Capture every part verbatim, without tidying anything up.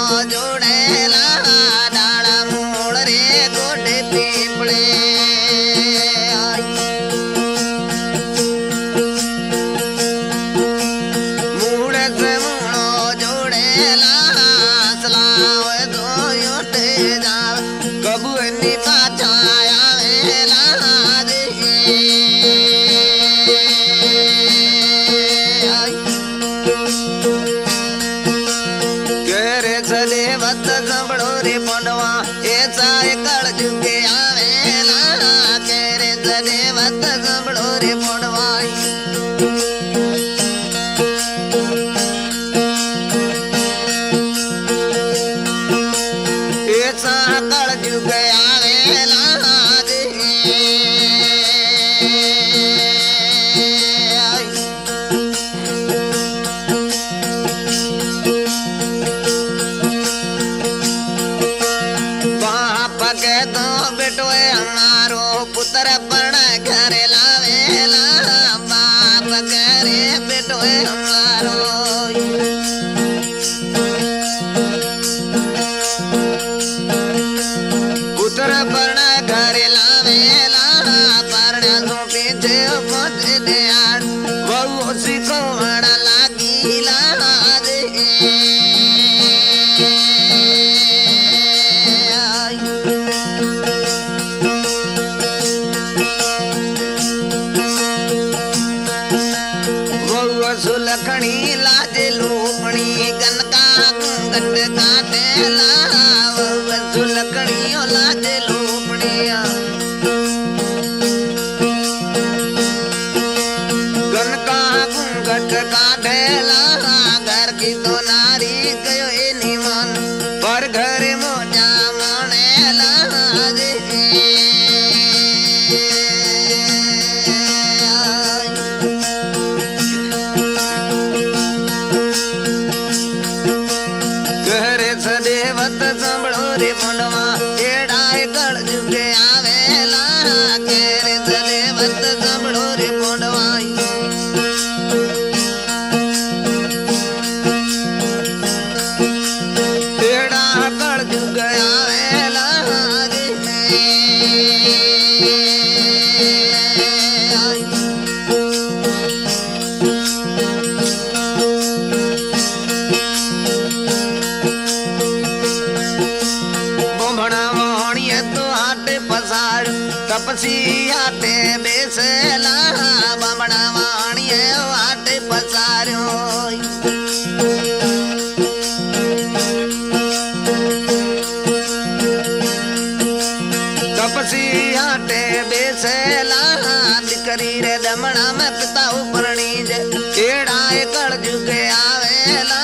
जोड़ेला डाला मोड़ रे गोडे पीपले मूड़ से मूड़ो जोड़ेला सलाव तो योटे जाव कबू नी पाछा आवेला संभड़ो रे पंडवा ऐसा कल जुगे आवेला केरे सदे वत संभड़ो रे पंडवा ऐसा कल जुगे आवेला तो बेटो हमारो पुत्र पण घर लावेला बाप करे बेटो हमारो पुत्र पण घर लावेला पण तो पीछे पहुंच दे बहु सिखवण लागिला सुलखणी लाजे लोपणी गनका गट काटेला सुलखणी लाजे लोपणिया गनका गट काटेला घर की तो नारी गयो ए निमन पर घर मोजा मनेला संभड़ो रे पंडवा एड़ा कल जुगे आवेला केरे सदे वत संभड़ो रे पंडवा एड़ा कल जुगे आवेला तपसी आटे बेसला बमड़ा वाणिये आटे पसारो तपसी आटे बेसला दिकरी रे दमड़ा में पिता उपरणी जे एड़ा कल जुगे आवेला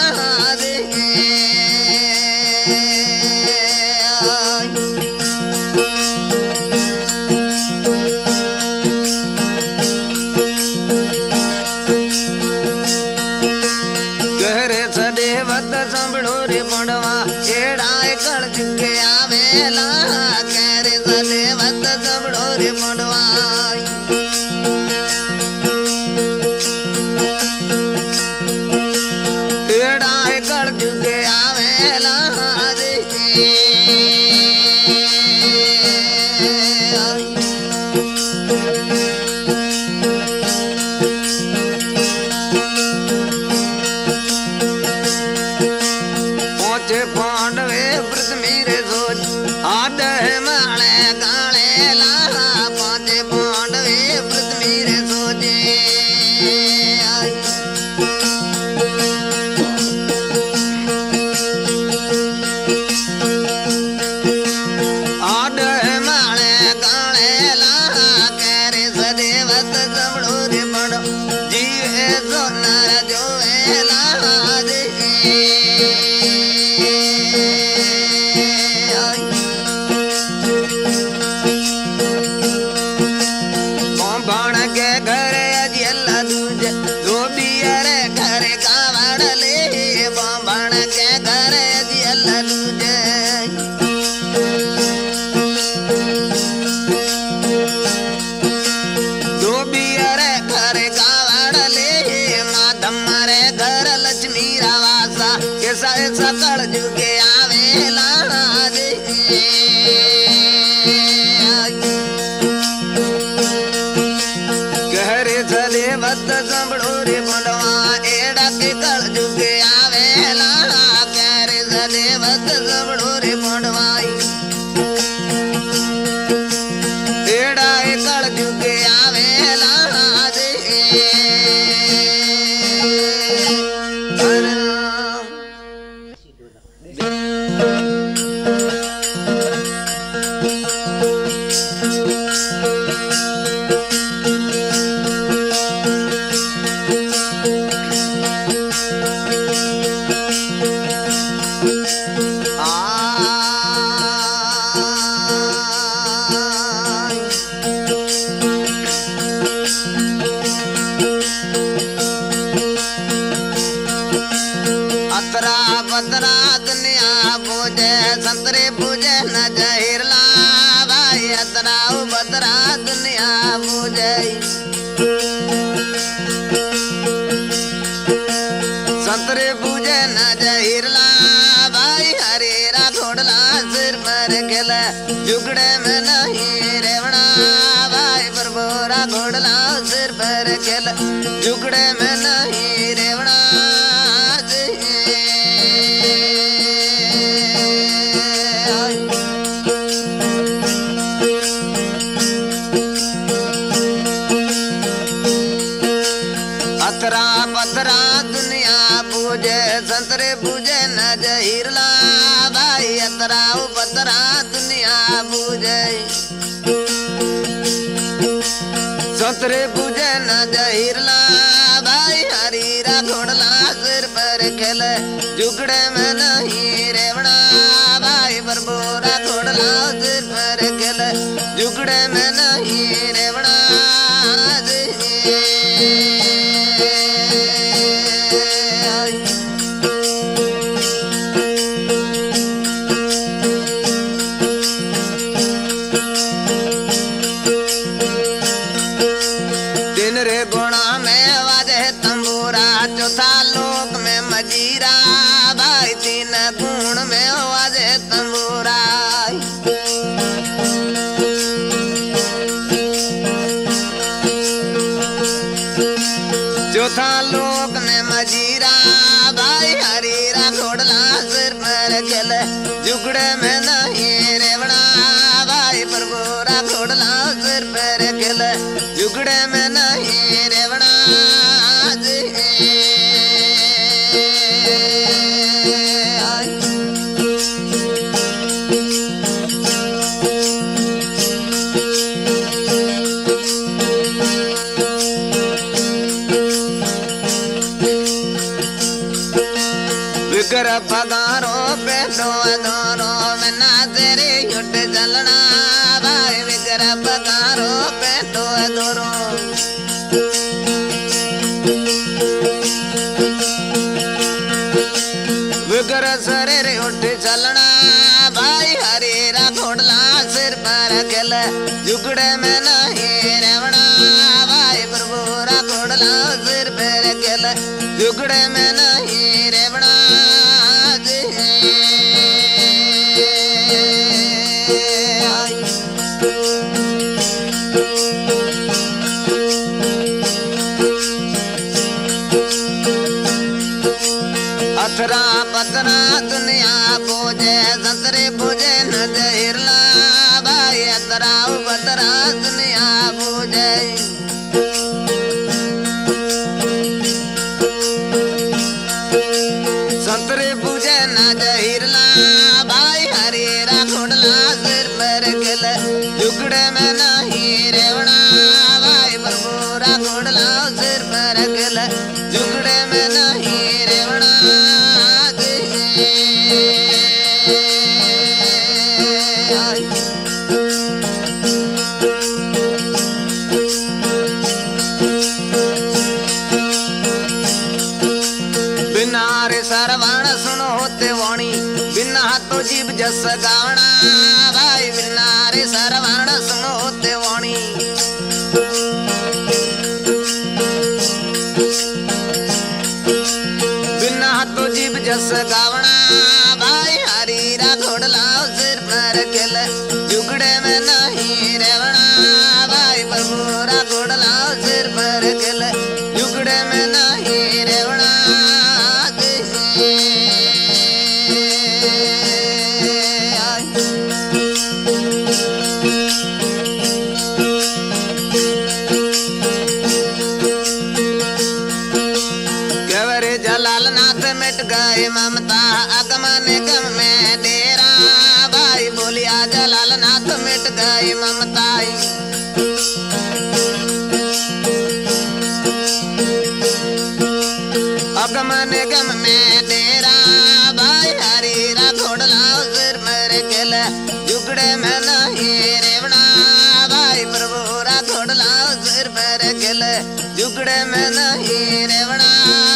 संभड़ो रे पंडवा एड़ा कल जुगे आवेला केरे सदे वत संभड़ो रे पंडवा एड़ा कल जुगे आवेला पांडवे व्रत मेरे सोच आद माले गाले ला पांचे पांडवे व्रत मेरे सोचे आद माले गाले ला करे सदेवत संभड़ो रे बड़ो जीवे तो नर जोवेला सकल जुगे आ वक्त सबड़ो रे पौंडवाई एड़ा कल जुगे आवेला दे संतरे पूजे न जहिरला भाई अतराऊ बतरा दुनिया पूजे संतरे पूजे न जहिरला भाई हरेरा घोड़ला सिर पर खेल जुगड़े में नहीं रेवड़ा भाई बरबोरा घोड़ला सिर पर खेल जुगड़े में नहीं रेवड़ा पतरा दुनिया पूजे संतरे पूजे न जहिरला भाई अतराऊ पतरा दुनिया पूजे संतरे पूजे न जहिरला भाई हरीरा घोड़ला सिर पर खेल जुगड़े में नहीं रेवड़ा भाई बरबोरा घोड़ला सिर पर खेल जुगड़े में नहीं रेवड़ा चौथा लोक में मजीरा भाई तीन गुण में वाजे तंबूरा चौथा लोक में मजीरा भाई हरीरा घोड़ला सिर पर खेल जुगड़े में नहीं रेवड़ा भाई बरबोरा घोड़ला सिर पर खेल जुगड़े में नहीं रेवड़ा विकर पगारो पे दो दोरो बिना तेरे युट चलना भाई विकर पगारो पे दो दोरो विकर शरीर उठ चलना भाई हरीरा घोड़ला सिर पर खेल जुगड़े में नहीं रेवड़ा भाई बरबोरा घोड़ला सिर पर खेल जुगड़े में नहीं रेवड़ा अतरा पतरा दुनिया पूजे संतरे पूजे न जहिरला भाई अतराऊ पतरा दुनिया पूजे संतरे पूजे न जहिरला भाई हरीरा घोड़ला सिर पर खेल जुगड़े में नहीं रेवड़ा भाई बरबोरा घोड़ला सिर पर खेल जुगड़े में नहीं रेवड़ा सरवण सुनो होते वाणी बिना हाथों जीव जस गावना भाई बिना रे सरवण सुनो होते वाणी बिना हाथों जीव जस गावना भाई हरीरा घोड़ला सिर पर खेल जुगड़े में नहीं रेवना भाई बरबोरा घोड़ला सिर पर खेल जुगड़े में नहीं रेवना गई ममताई अगमन गम में डेरा भाई हरी रा घोड़ला सिर मेरे केले जुगड़े में नहीं रेवना भाई प्रभु रा घोड़ला सिर मेरे केले जुगड़े में नहीं रेवना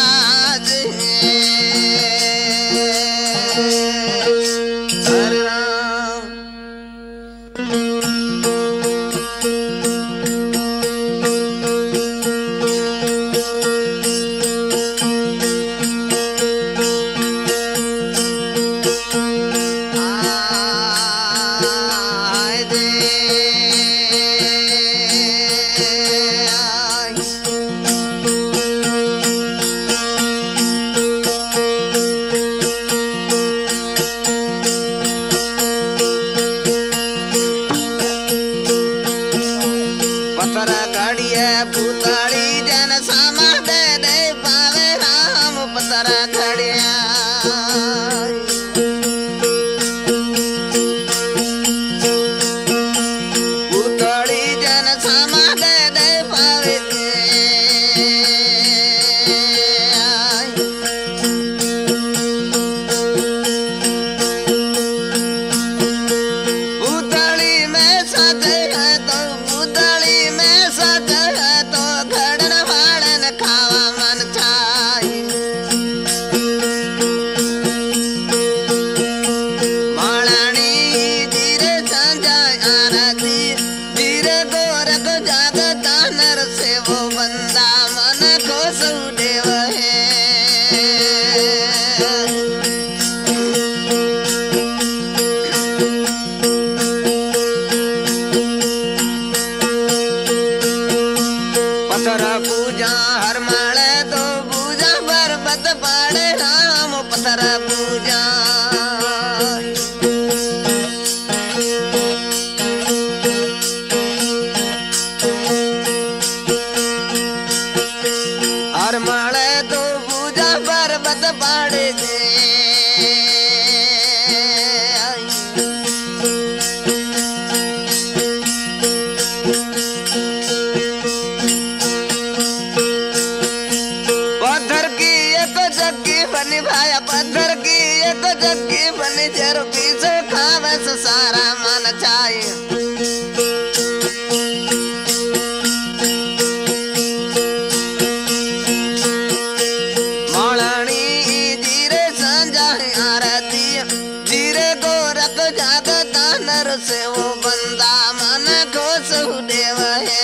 सारा मन चाहिए मौलानी जीरे संजा आरती जीरे गोरख जागता नर से वो बंदा मन को सुदेव है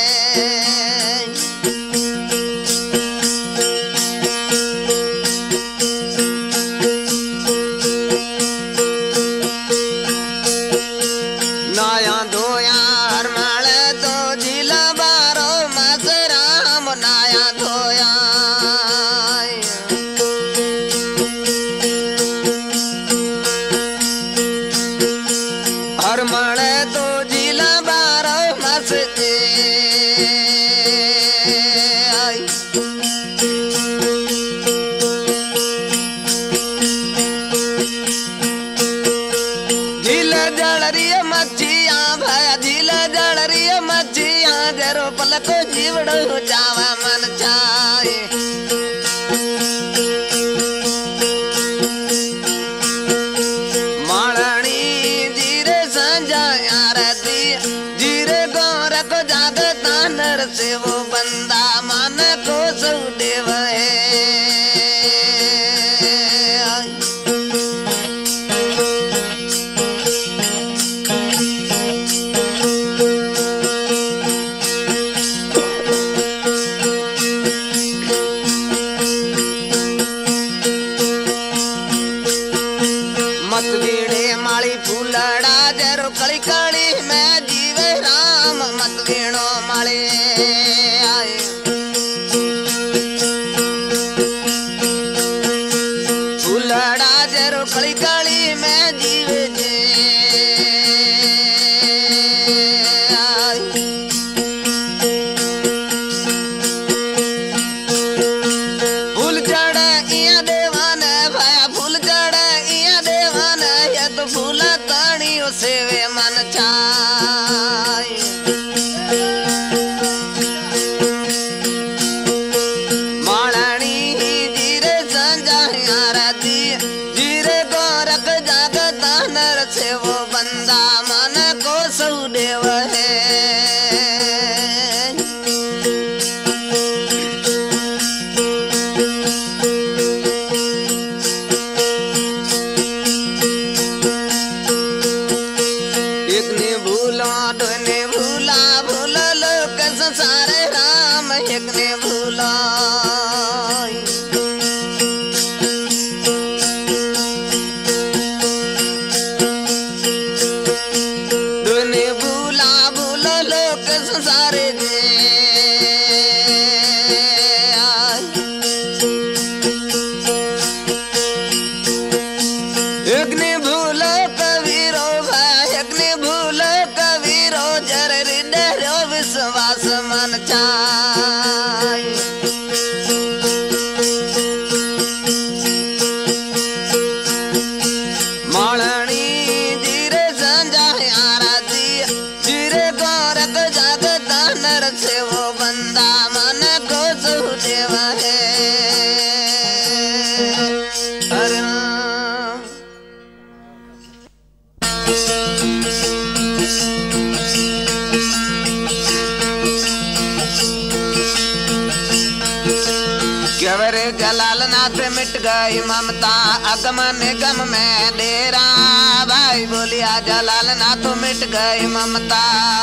पलको जीवड़ो जावा मन चाहे मालानी जीरे संजा आरती जीरे गोरख जागता नर से वो बंदा मन को सुदेव है फूल ताणी उसे वे मन चाय मालानी जीरे संजा आरती जीरे गोरख जागता नर से वो बंदा मन को सौदेव है सारे राम एक ने भूला दुने भूला भूला लोक संसारे जे एक ने भूलो कबीरो भाई एक ने भूलो कबीरो जर हृदय विश्वास मन चाय मालनी जीरे संजा आरती जीरे गोरख जागता नर से वो बंदा मन को सुदेव है अरे केवरे जलाल नाथ मिट गई ममता अगम निगम में डेरा भाई बोलिया जलाल नाथ मिट गई ममता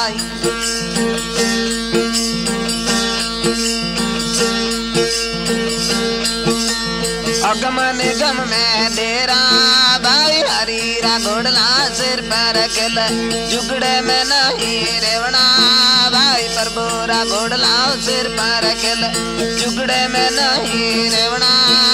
अगम निगम में डेरा भाई हरीरा घोड़ला सिर पर किल जुगड़े में नहीं रेवना भाई प्रभुरा घोड़ला सिर पर किल जुगड़े में नहीं रेवना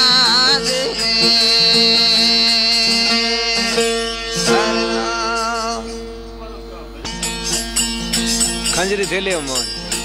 खंजरी थेले मोहन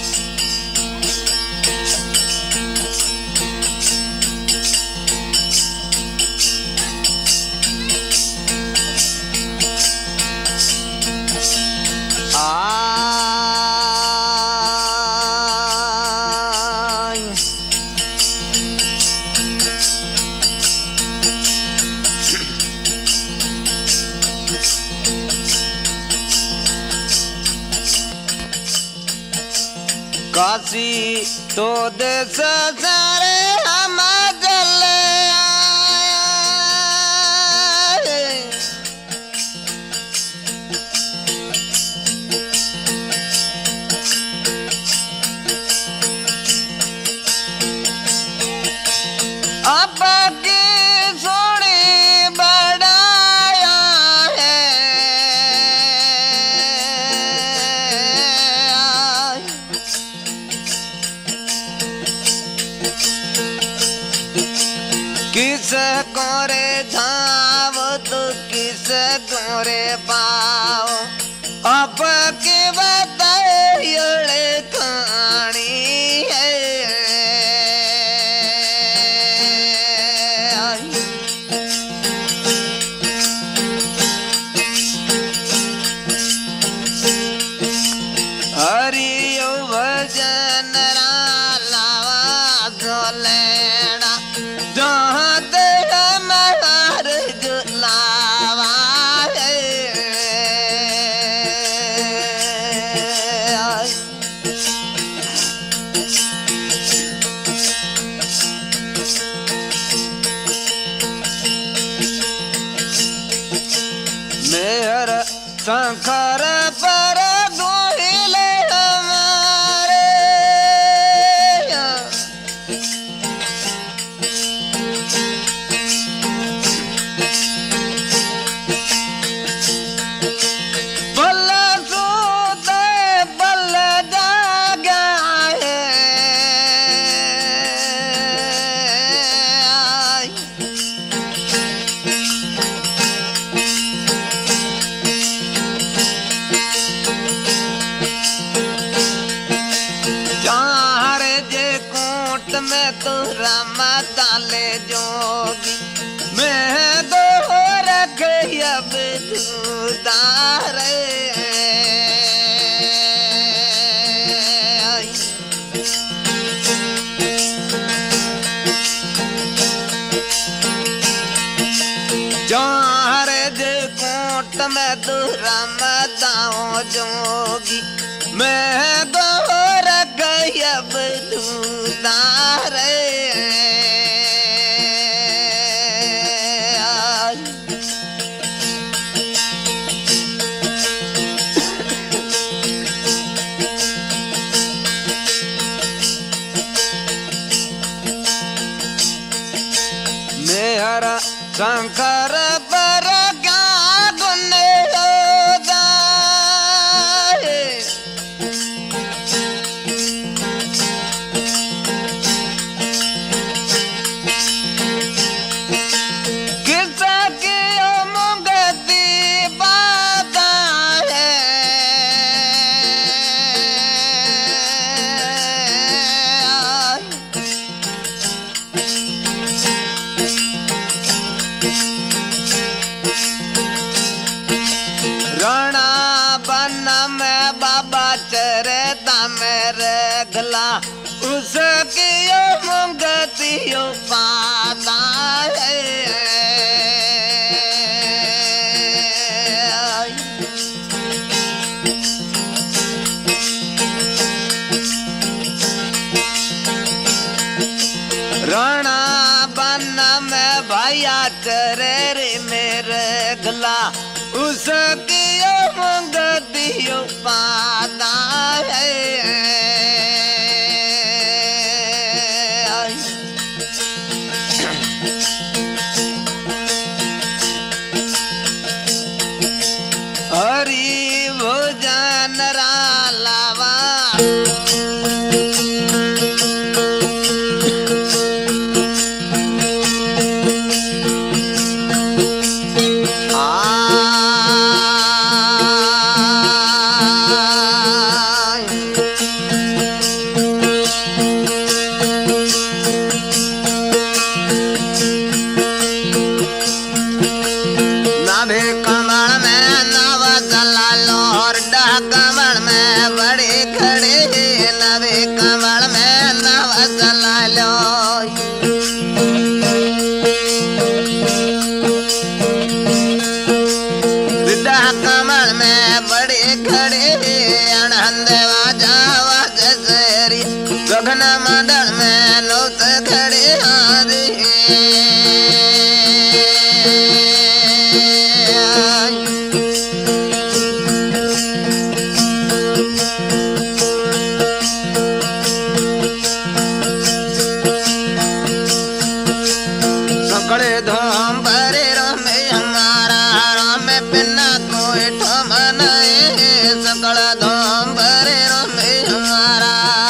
काशी तो देश सारे हम चले आप की सोनी बढ़ाया है किस कोरे झाव तो किस कोरे पाओ आप के बताए कहानी है हरियो भजन लावा जोलेना जहाँ तेरा महार जो लावा मेहर शंकर पर गोहिले हमारे बल सूते बल जागा है में तो रामा ताले जोगी मैं दो रखे अब दूध दारे कोट में दूरा मदाओ जोगी मैं गोर गयब दूदारे मेरा शंकर पर गला उसकी मुंगतियो पाता है राणा बन्ना में भैया चरे रे मेरे गला उसकी मुंगतियो पाता है हरि भोजन रालावा नाभे कमल में नव दलालो और डह कमल में बड़े खड़े नवे कमल में नव दलालो डह कमल में बड़े खड़े अनहंदेवा जावा जसरी गगन मंडल में नौत खड़े आदि सकड़े धोम भरे रमे हमारा राम पिन्ना कोई ठमन सकड़ धोम भरे रमे हमारा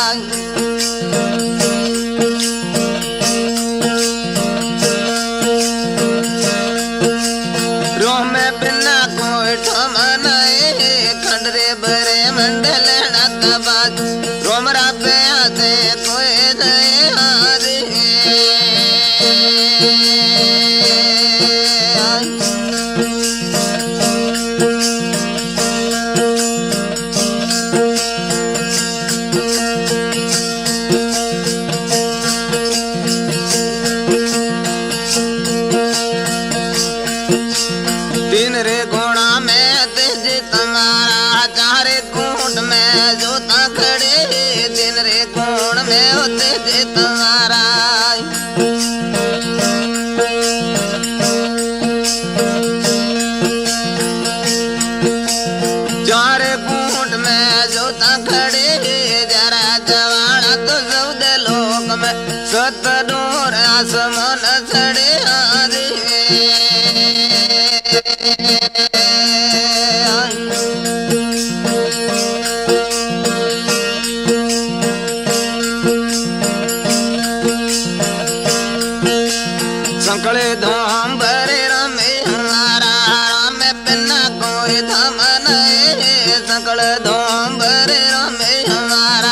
रोम पिन्ना कोई ठमन खंडरे भरे मंडल नकबाज रोमरा पे आते कोई दे हारे तीन रे घोड़ा में तेज तुम्हारा चार कूट में जोता खड़े तीन रे घोड़ में हो तेज तुम्हारा चार कूट में जोता खड़े जरा जवाड़ा तो सौदे लोक में सत डोर आसमान चढ़े आदि सकड़े धाम भरे रमे हमारा राम पिन्ना कोई धाम नहीं सकड़े धाम भरे रमे हमारा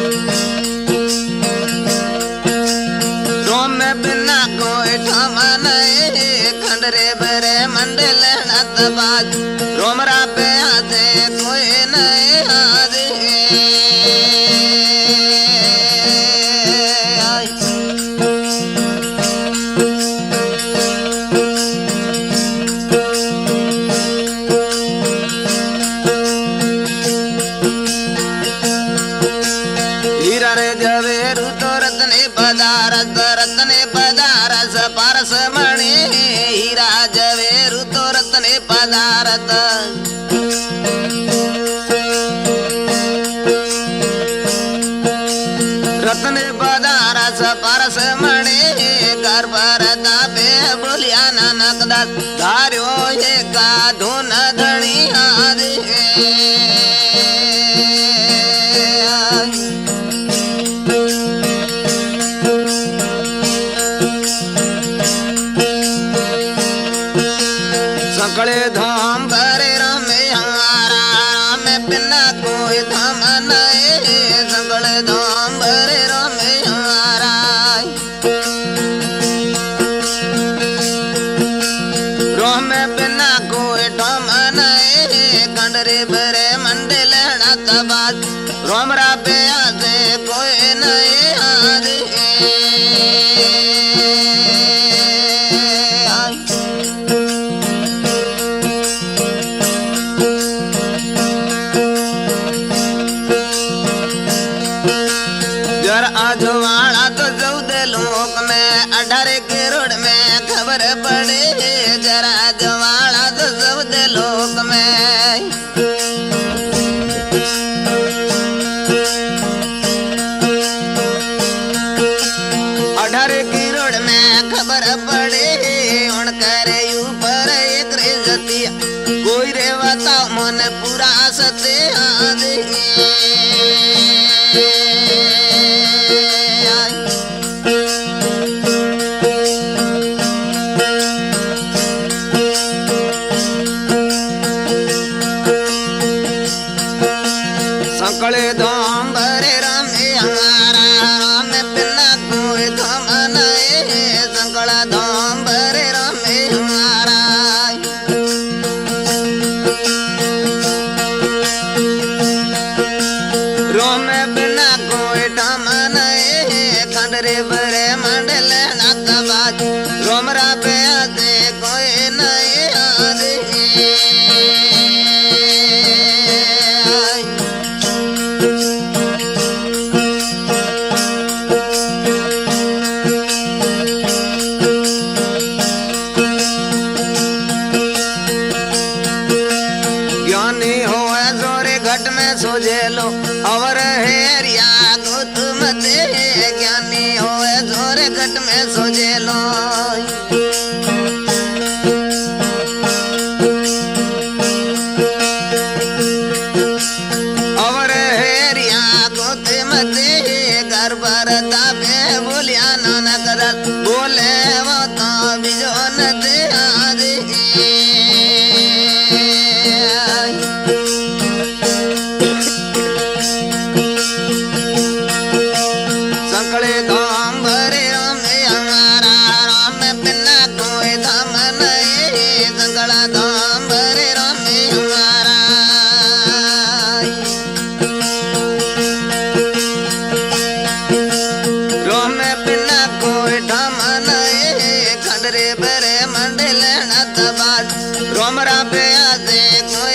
राम पिन्ना कोई धाम नहीं खंडरे बरे मंडल नतबाज रोमरा पे आते कोई नहीं आदे हीरा रे जवेरू तो रत्ने पदारस रत्ने पदारस पारस मणि हीरा जवेरू तो रत्ने पदारत रत्ने पदारस पारस मणि गर्भ पे बोलिया नानक दास धार्यो ये का धुन धणी आदि सकले धाम भरे रामे हमारा राम बिना कोई धाम नहीं सकले धाम भरे रामे हमारा राम बिना कोई धाम नहीं कंडरे भरे मंडल नतबाज रोमरा पे आते कोई नहीं आदे अजवाड़ा तो चौदह लोक में अठारह करोड़ में खबर पड़े जरा अजवाड़ा तो चौदह लोक में अठारह करोड़ में खबर पड़े उनकर ऊपर एक रेजती कोई रेवता मन पूरा सत्य आदि सकले धाम भरे रामे हमारा राम बिना कोई धाम नहीं सकला धाम भरे रामे हमारा राम बिना कोई धाम नहीं खंडरे भरे मंडल नतबाज रोमरा पे आते कोई नहीं आदे सोझेलो अवर हेरिया गौतम दे ज्ञानी होए जोरे घट में सोझेलो अवर हेरिया गौतम दे गर्भ पे बोलिया नानक दास बोले वो तो बिजो न दे आदि रोमरा पे आते